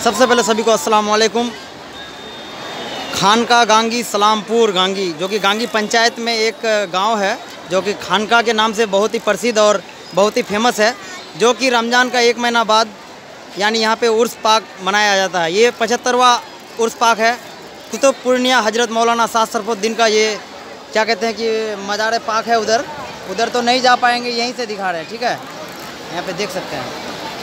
सबसे पहले सभी को अस्सलाम वालेकुम। खानका गांगी सलामपुर गांगी, जो कि गांगी पंचायत में एक गांव है जो कि खानका के नाम से बहुत ही प्रसिद्ध और बहुत ही फेमस है, जो कि रमज़ान का 1 महीना बाद यानी यहाँ पे उर्स पाक मनाया जाता है। ये 75वां उर्स पाक है। कुतुब पूर्णिया हज़रत मौलाना साद सरफुद्दीन का ये क्या कहते हैं कि मज़ार पाक है। उधर तो नहीं जा पाएंगे, यहीं से दिखा रहे हैं। ठीक है, यहाँ पे देख सकते हैं।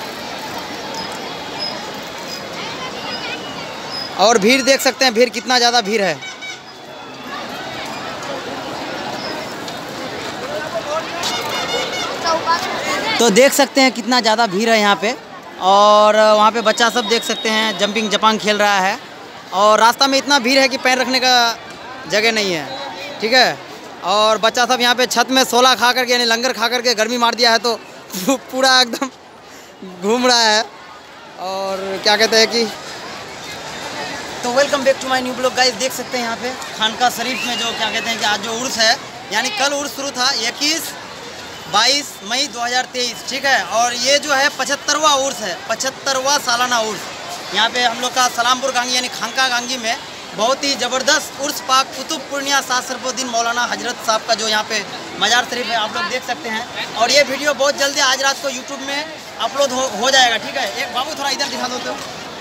और भीड़ देख सकते हैं, भीड़ कितना ज़्यादा भीड़ है। तो देख सकते हैं कितना ज़्यादा भीड़ है यहाँ पे। और वहाँ पे बच्चा सब देख सकते हैं जंपिंग जपांग खेल रहा है। और रास्ता में इतना भीड़ है कि पैर रखने का जगह नहीं है। ठीक है, और बच्चा सब यहाँ पे छत में सोला खा करके यानी लंगर खा करके गर्मी मार दिया है, तो पूरा एकदम घूम रहा है। और क्या कहते हैं कि तो welcome back to my new blog guys. देख सकते हैं यहाँ पे खानका शरीफ में जो क्या कहते हैं कि आज जो उर्स है, यानी कल उर्स शुरू था 21-22 मई 2023। ठीक है, और ये जो है 75वां उर्स है, 75वां सालाना उर्स। यहाँ पे हम लोग का सलामपुर गांगी यानी खानका गांगी में बहुत ही ज़बरदस्त उर्स पाक कुतुब पूर्णिया साद सरफुद्दीन मौलाना हजरत साहब का जो यहाँ पे मज़ार शरीफ है, आप लोग देख सकते हैं। और ये वीडियो बहुत जल्दी आज रात को यूट्यूब में अपलोड हो जाएगा। ठीक है, एक बाबू थोड़ा इधर दिखा दो तो,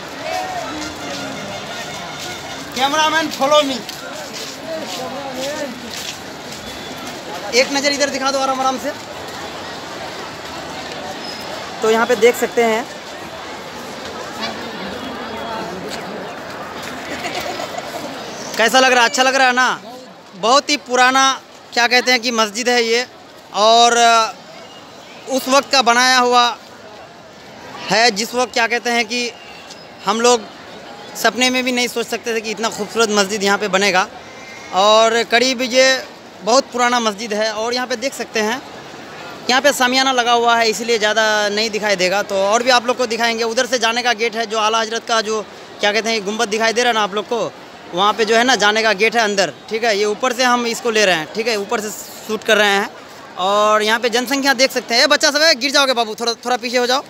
कैमरामैन फॉलो मी, एक नज़र इधर दिखा दो आराम आराम से। तो यहाँ पे देख सकते हैं कैसा लग रहा है, अच्छा लग रहा है ना। बहुत ही पुराना क्या कहते हैं कि मस्जिद है ये, और उस वक्त का बनाया हुआ है जिस वक्त क्या कहते हैं कि हम लोग सपने में भी नहीं सोच सकते थे कि इतना खूबसूरत मस्जिद यहाँ पे बनेगा। और करीब ये बहुत पुराना मस्जिद है। और यहाँ पे देख सकते हैं यहाँ पे सामियाना लगा हुआ है, इसीलिए ज़्यादा नहीं दिखाई देगा। तो और भी आप लोग को दिखाएंगे। उधर से जाने का गेट है, जो आला हजरत का जो क्या कहते हैं गुंबद दिखाई दे रहा है ना आप लोग को, वहाँ पे जो है ना जाने का गेट है अंदर। ठीक है, ये ऊपर से हम इसको ले रहे हैं। ठीक है, ऊपर से शूट कर रहे हैं। और यहाँ पे जनसंख्या देख सकते हैं। बच्चा सब है, गिर जाओगे बाबू, थोड़ा पीछे हो जाओ।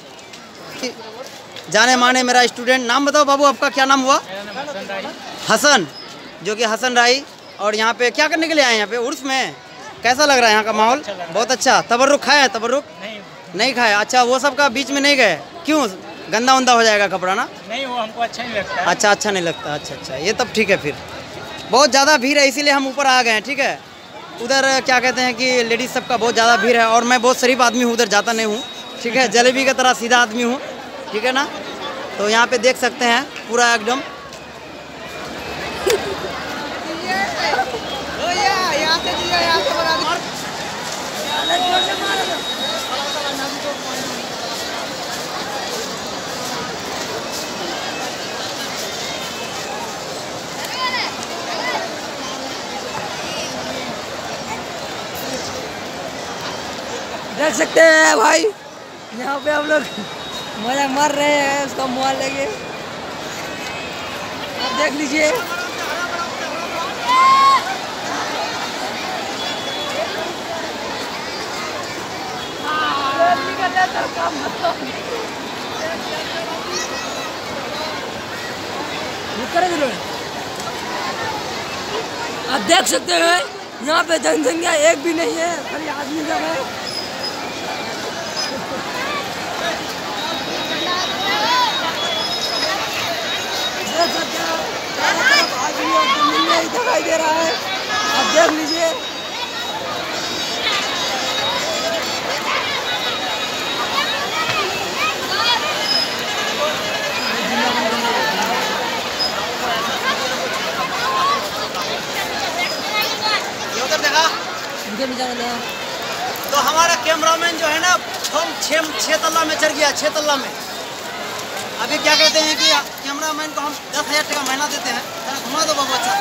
जाने माने मेरा स्टूडेंट, नाम बताओ बाबू, आपका क्या नाम हुआ? हसन, जो कि हसन राही। और यहाँ पे क्या करने के लिए आए हैं? यहाँ पे उर्स में कैसा लग रहा है यहाँ का माहौल? बहुत अच्छा। तबर्रुक खाए हैं? तबर्रुक नहीं खाए। अच्छा, वो सब का बीच में नहीं गए क्यों? गंदा उंदा हो जाएगा कपड़ा ना? नहीं, वो हमको अच्छा नहीं लगता है। अच्छा नहीं लगता। अच्छा, ये तब ठीक है। फिर बहुत ज़्यादा भीड़ है, इसीलिए हम ऊपर आ गए हैं। ठीक है, उधर क्या कहते हैं कि लेडीज़ सब का बहुत ज़्यादा भीड़ है। और मैं बहुत शरीफ आदमी हूँ, उधर जाता नहीं हूँ। ठीक है, जलेबी की तरह सीधा आदमी हूँ। ठीक है ना। तो यहाँ पे देख सकते हैं पूरा एकदम देख सकते हैं भाई, यहाँ पे हम लोग मजा मार रहे हैं उसका मोबाइल लेके। आप देख लीजिए। आप देख सकते हैं यहाँ पे जनसंख्या एक भी नहीं है, खाली आदमी सब है। दिखाई दे रहा है, आप देख लीजिए। उधर देखा तो हमारा कैमरामैन जो है ना हम 6 तल्ला में चढ़ गया। 6 तल्ला में अभी क्या कहते हैं कि कैमरामैन को हम 10,000 टका महीना देते हैं। घुमा दो बाबू। अच्छा,